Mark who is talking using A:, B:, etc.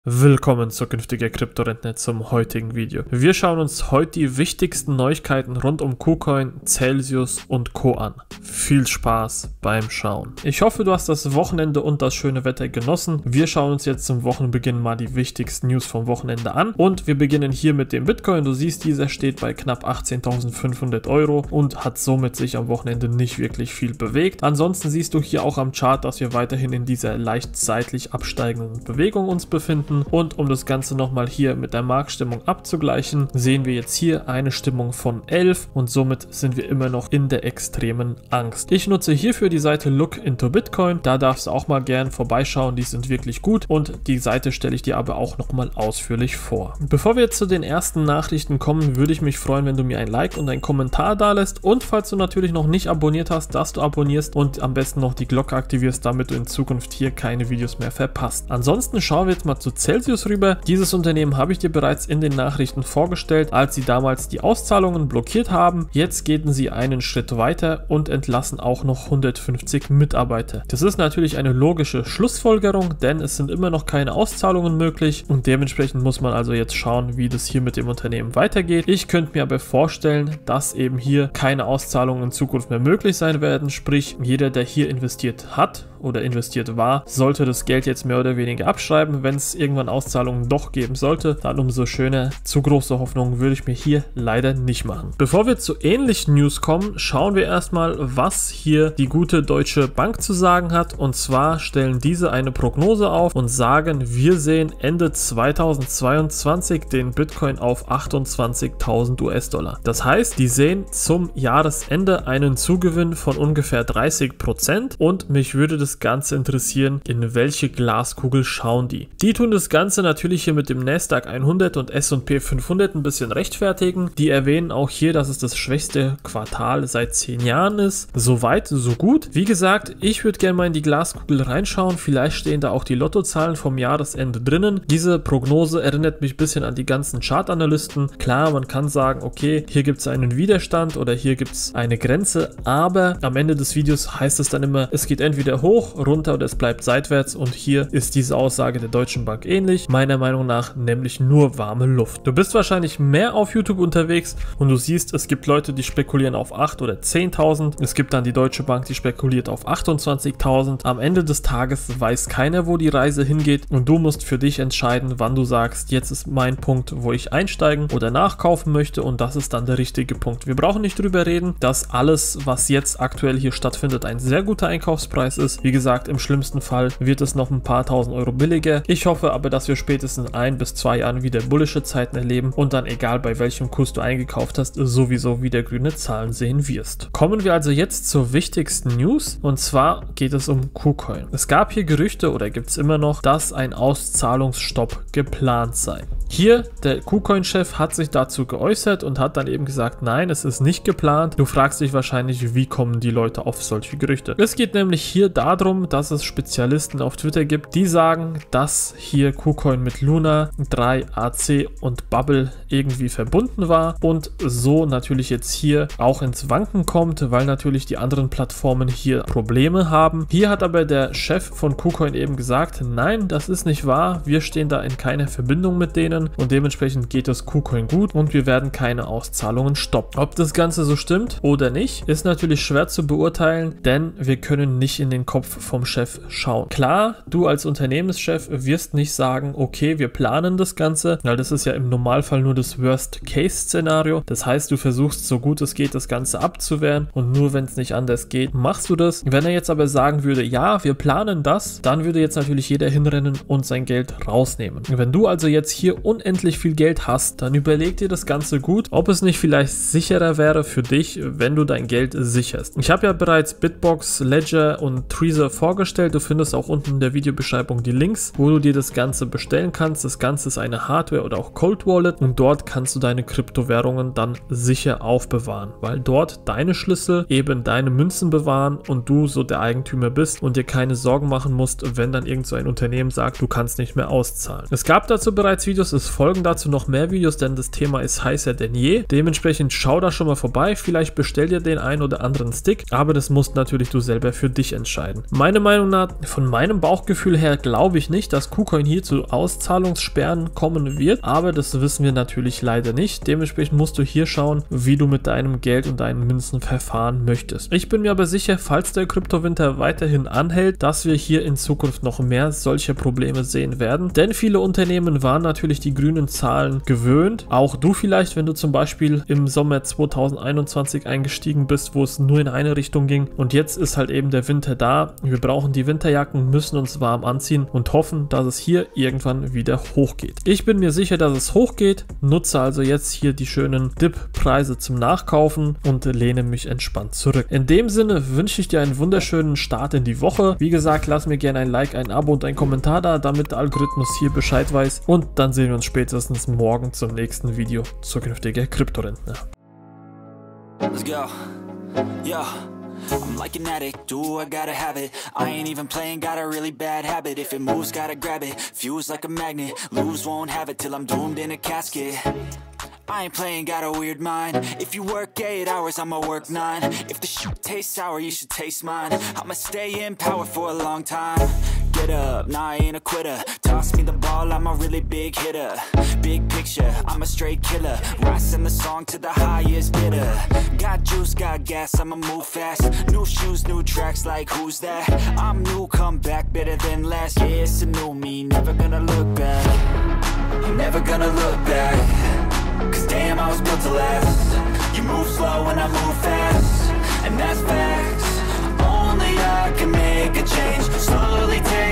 A: Willkommen zukünftiger Kryptorentner zum heutigen Video. Wir schauen uns heute die wichtigsten Neuigkeiten rund um KuCoin, Celsius und Co. an. Viel Spaß beim Schauen. Ich hoffe, du hast das Wochenende und das schöne Wetter genossen. Wir schauen uns jetzt zum Wochenbeginn mal die wichtigsten News vom Wochenende an und wir beginnen hier mit dem Bitcoin. Du siehst, dieser steht bei knapp 18.500 Euro und hat somit sich am Wochenende nicht wirklich viel bewegt. Ansonsten siehst du hier auch am Chart, dass wir weiterhin in dieser leicht seitlich absteigenden Bewegung uns befinden. Und um das Ganze nochmal hier mit der Marktstimmung abzugleichen, sehen wir jetzt hier eine Stimmung von 11 und somit sind wir immer noch in der extremen Angst. Ich nutze hierfür die Seite Look into Bitcoin, da darfst du auch mal gern vorbeischauen, die sind wirklich gut und die Seite stelle ich dir aber auch nochmal ausführlich vor. Bevor wir jetzt zu den ersten Nachrichten kommen, würde ich mich freuen, wenn du mir ein Like und einen Kommentar da lässt und falls du natürlich noch nicht abonniert hast, dass du abonnierst und am besten noch die Glocke aktivierst, damit du in Zukunft hier keine Videos mehr verpasst. Ansonsten schauen wir jetzt mal zu Celsius rüber. Dieses Unternehmen habe ich dir bereits in den Nachrichten vorgestellt, als sie damals die Auszahlungen blockiert haben. Jetzt gehen sie einen Schritt weiter und entlassen auch noch 150 Mitarbeiter. Das ist natürlich eine logische Schlussfolgerung, denn es sind immer noch keine Auszahlungen möglich und dementsprechend muss man also jetzt schauen, wie das hier mit dem Unternehmen weitergeht. Ich könnte mir aber vorstellen, dass eben hier keine Auszahlungen in Zukunft mehr möglich sein werden, sprich jeder, der hier investiert hat oder investiert war, sollte das Geld jetzt mehr oder weniger abschreiben. Wenn es irgendwann Auszahlungen doch geben sollte, dann umso schöner. Zu große Hoffnungen würde ich mir hier leider nicht machen. Bevor wir zu ähnlichen News kommen, schauen wir erstmal, was hier die gute Deutsche Bank zu sagen hat. Und zwar stellen diese eine Prognose auf und sagen, wir sehen Ende 2022 den Bitcoin auf 28.000 US-Dollar. Das heißt, die sehen zum Jahresende einen Zugewinn von ungefähr 30% und mich würde das Ganze interessieren, in welche Glaskugel schauen die. Die tun das Ganze natürlich hier mit dem Nasdaq 100 und S&P 500 ein bisschen rechtfertigen. Die erwähnen auch hier, dass es das schwächste Quartal seit 10 Jahren ist. Soweit, so gut. Wie gesagt, ich würde gerne mal in die Glaskugel reinschauen. Vielleicht stehen da auch die Lottozahlen vom Jahresende drinnen. Diese Prognose erinnert mich ein bisschen an die ganzen Chartanalysten. Klar, man kann sagen, okay, hier gibt es einen Widerstand oder hier gibt es eine Grenze, aber am Ende des Videos heißt es dann immer, es geht entweder hoch, runter oder es bleibt seitwärts und hier ist diese Aussage der Deutschen Bank ähnlich, meiner Meinung nach nämlich nur warme Luft. Du bist wahrscheinlich mehr auf YouTube unterwegs und du siehst, es gibt Leute, die spekulieren auf 8.000 oder 10.000, es gibt dann die Deutsche Bank, die spekuliert auf 28.000. Am Ende des Tages weiß keiner, wo die Reise hingeht und du musst für dich entscheiden, wann du sagst, jetzt ist mein Punkt, wo ich einsteigen oder nachkaufen möchte und das ist dann der richtige Punkt. Wir brauchen nicht drüber reden, dass alles, was jetzt aktuell hier stattfindet, ein sehr guter Einkaufspreis ist. Wie gesagt, im schlimmsten Fall wird es noch ein paar tausend Euro billiger. Ich hoffe aber, dass wir spätestens in 1 bis 2 Jahren wieder bullische Zeiten erleben und dann, egal bei welchem Kurs du eingekauft hast, sowieso wieder grüne Zahlen sehen wirst. Kommen wir also jetzt zur wichtigsten News und zwar geht es um KuCoin. Es gab hier Gerüchte oder gibt es immer noch, dass ein Auszahlungsstopp geplant sei. Hier, der KuCoin-Chef hat sich dazu geäußert und hat dann eben gesagt, nein, es ist nicht geplant. Du fragst dich wahrscheinlich, wie kommen die Leute auf solche Gerüchte? Es geht nämlich hier darum, dass es Spezialisten auf Twitter gibt, die sagen, dass hier KuCoin mit Luna, 3AC und Bubble irgendwie verbunden war und so natürlich jetzt hier auch ins Wanken kommt, weil natürlich die anderen Plattformen hier Probleme haben. Hier hat aber der Chef von KuCoin eben gesagt, nein, das ist nicht wahr, wir stehen da in keiner Verbindung mit denen und dementsprechend geht es KuCoin gut und wir werden keine Auszahlungen stoppen. Ob das Ganze so stimmt oder nicht, ist natürlich schwer zu beurteilen, denn wir können nicht in den Kopf vom Chef schauen. Klar, du als Unternehmenschef wirst nicht sagen, okay, wir planen das Ganze, weil das ist ja im Normalfall nur das Worst-Case-Szenario. Das heißt, du versuchst so gut es geht, das Ganze abzuwehren und nur wenn es nicht anders geht, machst du das. Wenn er jetzt aber sagen würde, ja, wir planen das, dann würde jetzt natürlich jeder hinrennen und sein Geld rausnehmen. Wenn du also jetzt hier unendlich viel Geld hast, dann überleg dir das Ganze gut, ob es nicht vielleicht sicherer wäre für dich, wenn du dein Geld sicherst. Ich habe ja bereits Bitbox, Ledger und Trezor vorgestellt. Du findest auch unten in der Videobeschreibung die Links, wo du dir das Ganze bestellen kannst. Das Ganze ist eine Hardware oder auch Cold Wallet und dort kannst du deine Kryptowährungen dann sicher aufbewahren, weil dort deine Schlüssel eben deine Münzen bewahren und du so der Eigentümer bist und dir keine Sorgen machen musst, wenn dann irgend so ein Unternehmen sagt, du kannst nicht mehr auszahlen. Es gab dazu bereits Videos, Es folgen dazu noch mehr Videos, denn das Thema ist heißer denn je. Dementsprechend schau da schon mal vorbei, vielleicht bestell dir den einen oder anderen Stick, aber das musst natürlich du selber für dich entscheiden. Meine Meinung nach, von meinem Bauchgefühl her, glaube ich nicht, dass KuCoin hier zu Auszahlungssperren kommen wird, aber das wissen wir natürlich leider nicht. Dementsprechend musst du hier schauen, wie du mit deinem Geld und deinen Münzen verfahren möchtest. Ich bin mir aber sicher, falls der Kryptowinter weiterhin anhält, dass wir hier in Zukunft noch mehr solche Probleme sehen werden, denn viele Unternehmen waren natürlich die grünen Zahlen gewöhnt. Auch du vielleicht, wenn du zum Beispiel im Sommer 2021 eingestiegen bist, wo es nur in eine Richtung ging und jetzt ist halt eben der Winter da. Wir brauchen die Winterjacken, müssen uns warm anziehen und hoffen, dass es hier irgendwann wieder hochgeht. Ich bin mir sicher, dass es hochgeht, nutze also jetzt hier die schönen Dip-Preise zum Nachkaufen und lehne mich entspannt zurück. In dem Sinne wünsche ich dir einen wunderschönen Start in die Woche. Wie gesagt, lass mir gerne ein Like, ein Abo und ein Kommentar da, damit der Algorithmus hier Bescheid weiß und dann sehen wir uns spätestens morgen zum nächsten Video zukünftiger Kryptorentner.
B: Let's go. Yeah. I'm like an addict, do I gotta have it. I ain't even playing, got a really bad habit. If it moves, gotta grab it, fuse like a magnet. Lose, won't have it till I'm doomed in a casket. I ain't playing, got a weird mind. If you work 8 hours, I'ma work 9. If the shit tastes sour, you should taste mine. I'ma stay in power for a long time. Get up, nah, I ain't a quitter. Toss me the ball, I'm a really big hitter. Big picture, I'm a straight killer. Rising the song to the highest bidder. Got juice, got gas, I'ma move fast. New shoes, new tracks, like who's that? I'm new, come back, better than last. Yeah, it's a new me, never gonna look back. I'm never gonna look back. Cause damn, I was built to last. You move slow and I move fast, and that's facts. Only I can make a change. Slowly take